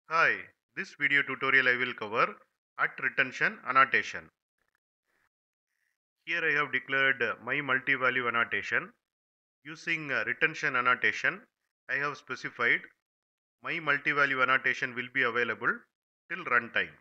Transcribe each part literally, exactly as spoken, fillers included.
Hi, this video tutorial I will cover at retention annotation. Here I have declared uh, my multi-value annotation. Using uh, retention annotation, I have specified my multi-value annotation will be available till runtime.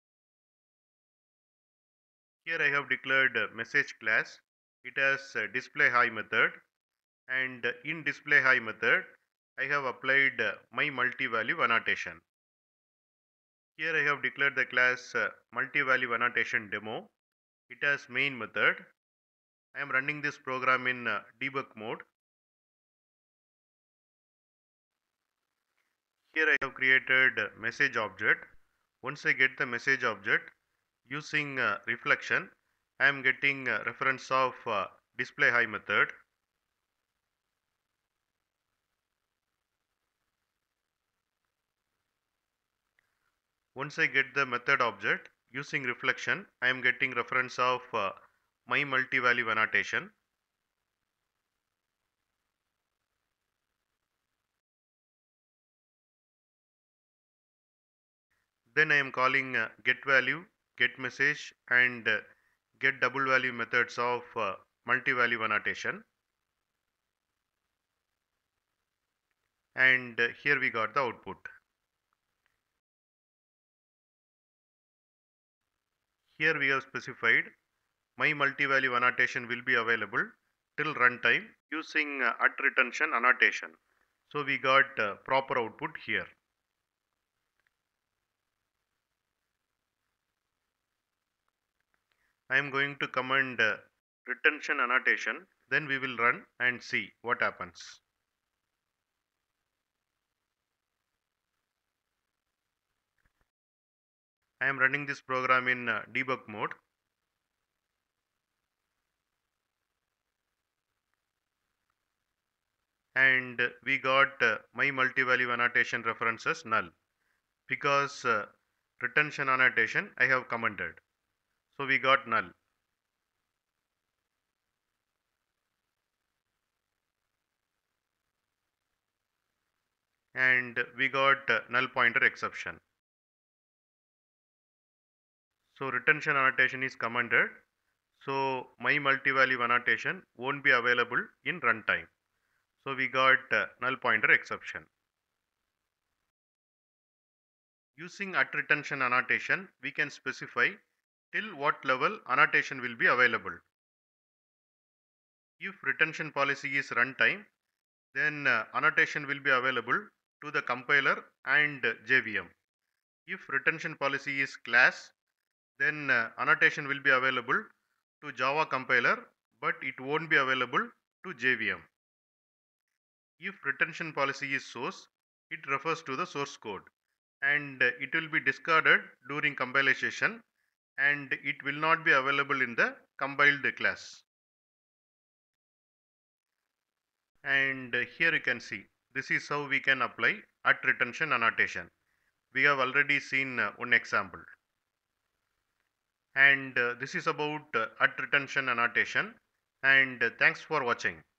Here I have declared uh, message class. It has uh, display hi method, and uh, in display hi method, I have applied uh, my multi-value annotation. Here I have declared the class uh, multi-value annotation demo. It has main method. I am running this program in uh, debug mode. Here I have created a message object. Once I get the message object, using uh, reflection, I am getting a reference of uh, display hi method. Once I get the method object, using reflection, I am getting reference of uh, my multi-value annotation. Then I am calling uh, get value, get message, and uh, get double value methods of uh, multi-value annotation. And uh, here we got the output. Here we have specified my multi-value annotation will be available till runtime using uh, at retention annotation. So we got uh, proper output here. I am going to command uh, retention annotation, then we will run and see what happens. I am running this program in uh, debug mode. And uh, we got uh, my multi-value annotation references null because uh, retention annotation I have commented. So we got null. And we got uh, null pointer exception. So retention annotation is commented. So my multi-value annotation won't be available in runtime. So we got uh, null pointer exception. Using at retention annotation, we can specify till what level annotation will be available. If retention policy is runtime, then uh, annotation will be available to the compiler and uh, J V M. If retention policy is class, then uh, annotation will be available to Java compiler, but it won't be available to J V M. If retention policy is source, it refers to the source code, and uh, it will be discarded during compilation, and it will not be available in the compiled class. And uh, here you can see this is how we can apply at retention annotation. We have already seen uh, one example. And uh, this is about uh, at retention annotation. And uh, thanks for watching.